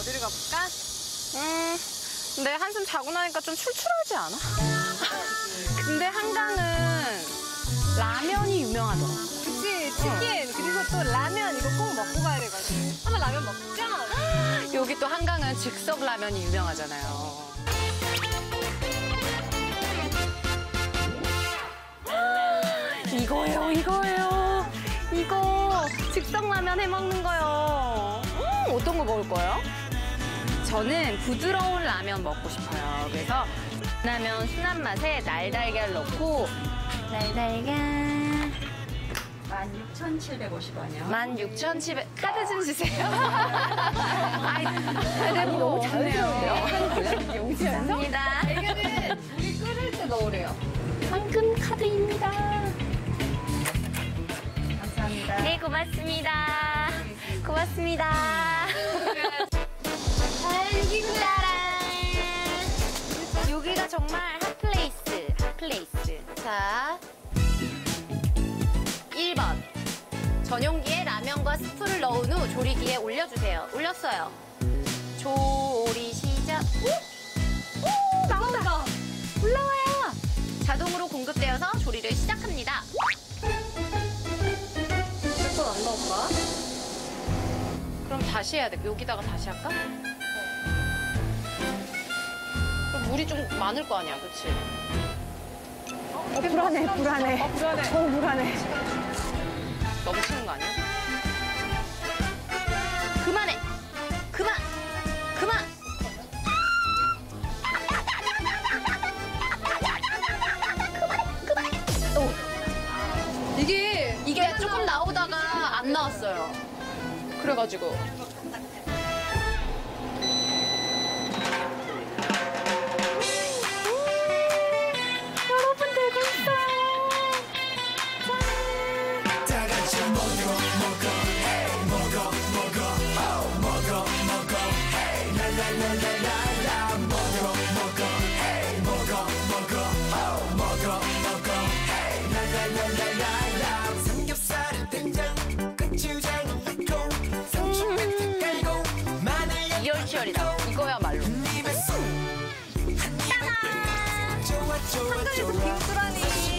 어디를 가볼까? 근데 한숨 자고 나니까 좀 출출하지 않아? 근데 한강은 라면이 유명하더라. 그치, 치킨, 그리고 또 라면 이거 꼭 먹고 가야 되거든. 한번 라면 먹자. 여기 또 한강은 즉석 라면이 유명하잖아요. 이거예요, 이거예요. 이거 즉석 라면 해 먹는 거요. 어떤 거 먹을 거예요? 저는 부드러운 라면 먹고 싶어요. 그래서 라면 순한 맛에 날달걀 넣고 날달걀 16,750원이요. 16,700 카드 좀 주세요. 아이, 카드 너무 좋네요. 용지입니다. 달걀은 우리 끓일 때 넣으래요. 황금 카드입니다. 감사합니다. 네, 고맙습니다. 고맙습니다. 짜란! 여기가 정말 핫플레이스, 핫플레이스. 자, 1번. 전용기에 라면과 스프를 넣은 후 조리기에 올려주세요. 올렸어요. 조리 시작. 오! 나온다. 올라와요. 자동으로 공급되어서 조리를 시작합니다. 몇번 안 넣을까? 그럼 다시 해야 돼. 여기다가 다시 할까? 그럼 물이 좀 많을 거 아니야, 그치? 불안해. 불안해. 불안해. 넘치는 거 아니야? 그만해! 그만! 그만! 이게 조금 나오다가 안 나왔어요. 그래가지고. 여러분 되고 있어요. 이열치열이다. 이거야말로. 한강에서 빙수라니.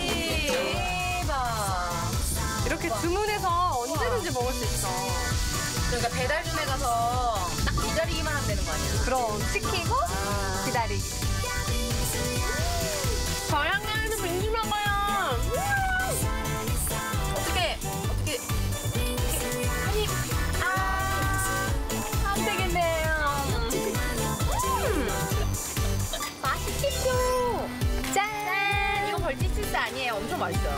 대박. 이렇게 주문해서 언제든지 먹을 수 있어. 그러니까 배달점에 가서 딱 기다리기만 하면 되는 거 아니야? 그럼 시키고 기다리기. 저희 한강에서 빙수 먹어요. 어떻게 아니 안 되겠네요. 맛있겠죠. 짠. 이건 벌티치스 아니에요. 엄청 맛있어요.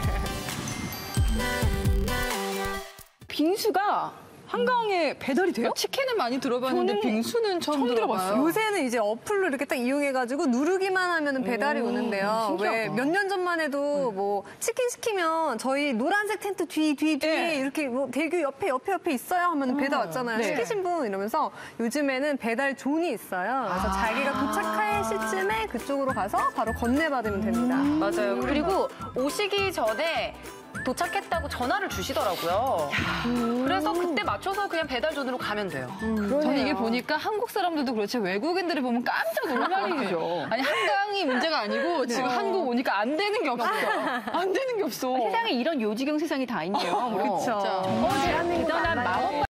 빙수가 한강에 배달이 돼요? 치킨은 많이 들어봤는데 빙수는 처음 들어봐요. 요새는 이제 어플로 이렇게 딱 이용해가지고 누르기만 하면 배달이 오는데요. 왜 몇 년 전만 해도 뭐 치킨 시키면 저희 노란색 텐트 뒤 이렇게 뭐 대교 옆에 있어요 하면 배달 왔잖아요. 네. 시키신 분 이러면서 요즘에는 배달 존이 있어요. 그래서 자기가 도착할 시점에 그쪽으로 가서 바로 건네받으면 됩니다. 맞아요. 그리고 오시기 전에 도착했다고 전화를 주시더라고요. 그래서 그때 맞춰서 그냥 배달존으로 가면 돼요. 저는 이게 보니까 한국 사람들도 그렇지 외국인들을 보면 깜짝 놀라죠. 아니 한강이 문제가 아니고 지금 한국 오니까 안 되는 게 없어. 안 되는 게 없어. 세상에 이런 요지경 세상이 다 있네요. 그렇죠. 대단한 마법